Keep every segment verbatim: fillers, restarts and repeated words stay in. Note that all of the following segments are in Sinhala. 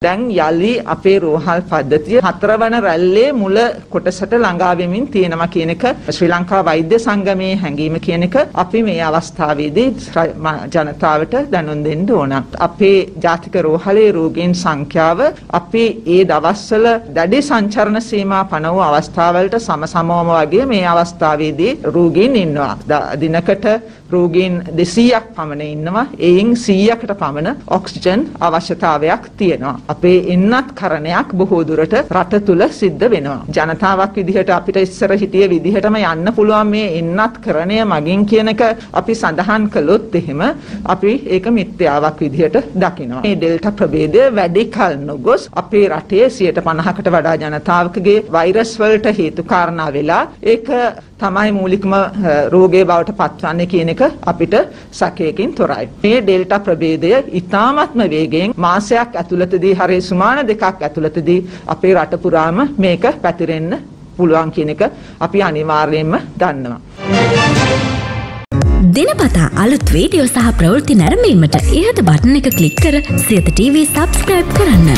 දැන් යලි අපේ රෝහල් පද්ධතිය හතරවන රැල්ලේ මුල කොටසට ළඟා වෙමින් තියෙනවා කියන එක ශ්‍රී ලංකා වෛද්‍ය සංගමයේ හැඟීම කියන එක අපි මේ අවස්ථාවේදී ජනතාවට දැනුම් දෙන්න ඕන. අපේ ජාතික රෝහලේ රෝගීන් සංඛ්‍යාව අපි ඒ දවස්වල දැඩි සංචරණ සීමා පන වූ අවස්ථාවලට සමසමවම වගේ මේ අවස්ථාවේදී රෝගීන් ඉන්නවා. දිනකට රෝගීන් දෙසීයක් පමණ ඉන්නවා. එයින් සීයකට පමණ ඔක්සිජන් අවශ්‍යතාවයක් තියෙනවා. අපේ එන්නත් කරණයක් බොහෝ දුරට රට තුල සිද්ධ වෙනවා. ජනතාවක් විදිහට අපිට ඉස්සර හිටිය විදිහටම යන්න පුළුවන් මේ එන්නත් කරණය මගින් කියන එක අපි සඳහන් කළොත් එහෙම අපි ඒක මිත්‍යාවක් විදිහට දකිනවා. මේ ඩෙල්ටා ප්‍රභේදය වැඩි කල නොගොස් අපේ රටේ සියයට පනහකට වඩා ජනතාවකගේ වෛරස් වලට හේතු කාරණා වෙලා ඒක තමයි මූලිකම රෝගයේ බවට පත්වන්නේ කියන එක අපිට සැකයකින් තොරයි. මේ ඩෙල්ටා ප්‍රභේදය ඉතාමත්ම වේගයෙන් මාසයක් ඇතුළතදී හරිය සුමාන දෙකක් ඇතුළතදී අපේ රට පුරාම මේක පැතිරෙන්න පුළුවන් කියන එක අපි අනිවාර්යයෙන්ම දන්නවා. දිනපතා අලුත් වීඩියෝ සහ ප්‍රවෘත්ති නැරඹීමට ඉහත බටන් එක ක්ලික් කර සියත ටීවී සබ්ස්ක්‍රයිබ් කරන්න.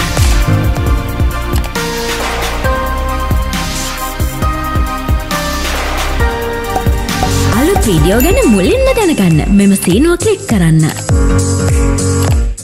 අලුත් වීඩියෝ ගැන මුලින්ම දැනගන්න මෙම සීනුව ක්ලික් කරන්න.